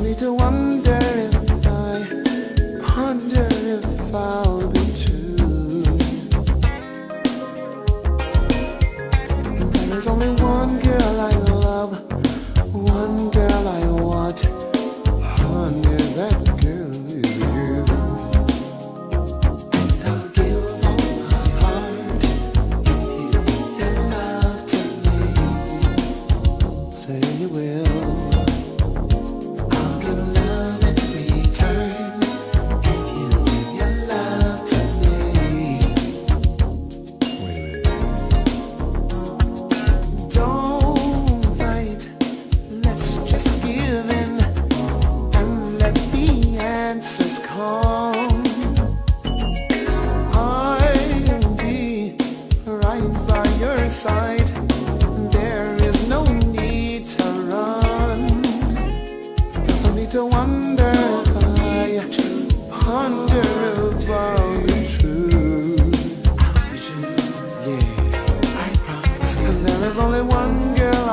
need to wonder if I ponder if I'll be true. And there is only one girl I love, one girl I want. Honey, that girl is you. And I'll give all my heart if you give your love to me. Say you will. I'll be right by your side. There is no need to run. There's no need to wonder if I ponder if I'll be true. Yeah, I promise. 'Cause there is only one girl